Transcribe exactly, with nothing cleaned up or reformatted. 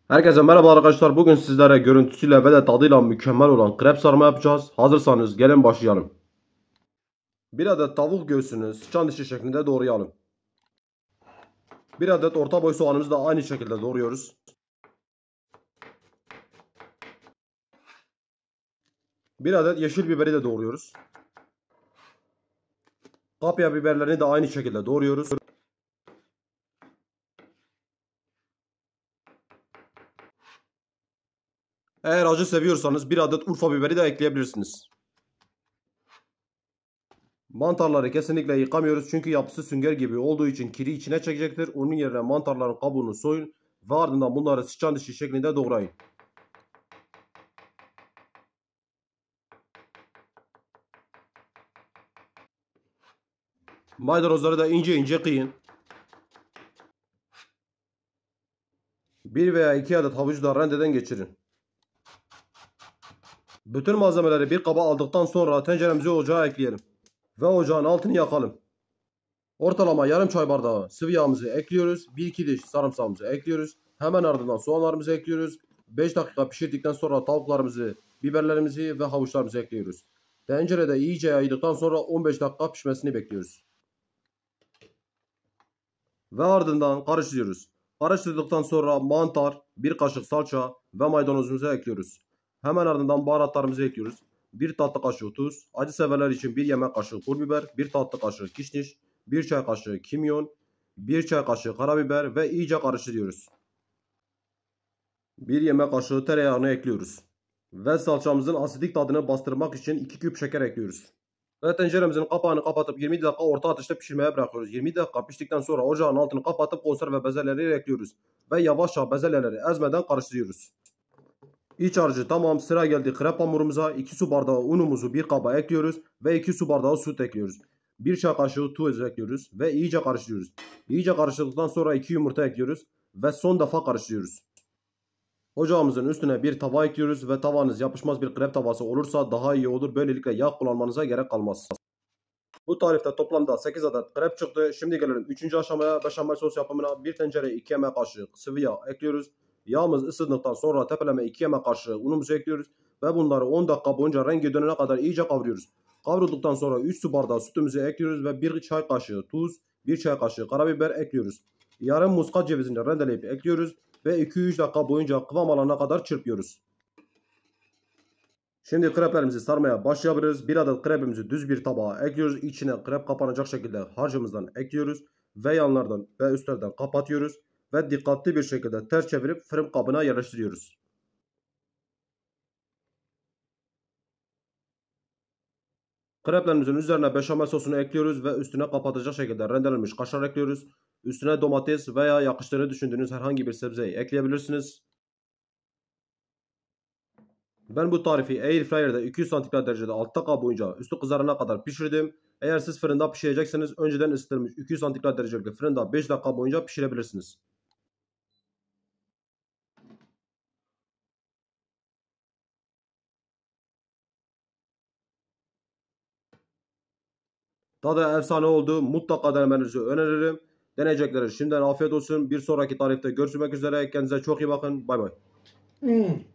Herkese merhaba arkadaşlar. Bugün sizlere görüntüsüyle ve de tadıyla mükemmel olan krep sarma yapacağız. Hazırsanız gelin başlayalım. Bir adet tavuk göğsünü sıçan dişi şeklinde doğrayalım. Bir adet orta boy soğanımızı da aynı şekilde doğruyoruz. Bir adet yeşil biberi de doğruyoruz. Kapya biberlerini de aynı şekilde doğruyoruz. Eğer acı seviyorsanız bir adet Urfa biberi de ekleyebilirsiniz. Mantarları kesinlikle yıkamıyoruz çünkü yapısı sünger gibi olduğu için kiri içine çekecektir. Onun yerine mantarların kabuğunu soyun ve ardından bunları sıçan dişi şeklinde doğrayın. Maydanozları da ince ince kıyın. Bir veya iki adet havucu da rendeden geçirin. Bütün malzemeleri bir kaba aldıktan sonra tenceremizi ocağa ekleyelim. Ve ocağın altını yakalım. Ortalama yarım çay bardağı sıvı yağımızı ekliyoruz. bir iki diş sarımsağımızı ekliyoruz. Hemen ardından soğanlarımızı ekliyoruz. beş dakika pişirdikten sonra tavuklarımızı, biberlerimizi ve havuçlarımızı ekliyoruz. Tencerede iyice yaydıktan sonra on beş dakika pişmesini bekliyoruz. Ve ardından karıştırıyoruz. Karıştırdıktan sonra mantar, bir kaşık salça ve maydanozumuzu ekliyoruz. Hemen ardından baharatlarımızı ekliyoruz. bir tatlı kaşığı tuz, acı severler için bir yemek kaşığı pul biber, bir tatlı kaşığı kişniş, bir çay kaşığı kimyon, bir çay kaşığı karabiber ve iyice karıştırıyoruz. bir yemek kaşığı tereyağını ekliyoruz. Ve salçamızın asidik tadını bastırmak için iki küp şeker ekliyoruz. Ve tenceremizin kapağını kapatıp yirmi dakika orta ateşte pişirmeye bırakıyoruz. yirmi dakika piştikten sonra ocağın altını kapatıp konserve bezelyeleri ekliyoruz. Ve yavaşça bezelyeleri ezmeden karıştırıyoruz. İç harcı tamam, sıra geldi krep hamurumuza. iki su bardağı unumuzu bir kaba ekliyoruz. Ve iki su bardağı süt ekliyoruz. bir çay kaşığı tuz ekliyoruz. Ve iyice karıştırıyoruz. İyice karıştırdıktan sonra iki yumurta ekliyoruz. Ve son defa karıştırıyoruz. Ocağımızın üstüne bir tava ekliyoruz ve tavanız yapışmaz bir krep tavası olursa daha iyi olur. Böylelikle yağ kullanmanıza gerek kalmaz. Bu tarifte toplamda sekiz adet krep çıktı. Şimdi gelelim üçüncü aşamaya, beşamel sos yapımına. Bir tencereye iki yemek kaşığı sıvı yağ ekliyoruz. Yağımız ısındıktan sonra tepeleme iki yemek kaşığı unumuzu ekliyoruz. Ve bunları on dakika boyunca rengi dönene kadar iyice kavuruyoruz. Kavrulduktan sonra üç su bardağı sütümüzü ekliyoruz ve bir çay kaşığı tuz, bir çay kaşığı karabiber ekliyoruz. Yarım muskat cevizini rendeleyip ekliyoruz ve iki üç dakika boyunca kıvam alana kadar çırpıyoruz. Şimdi kreplerimizi sarmaya başlayabiliriz. Bir adet krepimizi düz bir tabağa ekliyoruz. İçine krep kapanacak şekilde harcımızdan ekliyoruz. Ve yanlardan ve üstlerden kapatıyoruz. Ve dikkatli bir şekilde ters çevirip fırın kabına yerleştiriyoruz. Kreplerimizin üzerine beşamel sosunu ekliyoruz ve üstüne kapatacak şekilde rendelenmiş kaşar ekliyoruz. Üstüne domates veya yakıştığını düşündüğünüz herhangi bir sebzeyi ekleyebilirsiniz. Ben bu tarifi Airfryer'da iki yüz santigrat derecede alt dakika boyunca üstü kızarana kadar pişirdim. Eğer siz fırında pişirecekseniz önceden ısıtılmış iki yüz santigrat derecelik fırında beş dakika boyunca pişirebilirsiniz. Tadı efsane oldu. Mutlaka denemenizi öneririm. Deneyecekleri şimdiden afiyet olsun. Bir sonraki tarifte görüşmek üzere. Kendinize çok iyi bakın. Bay bay. Hmm.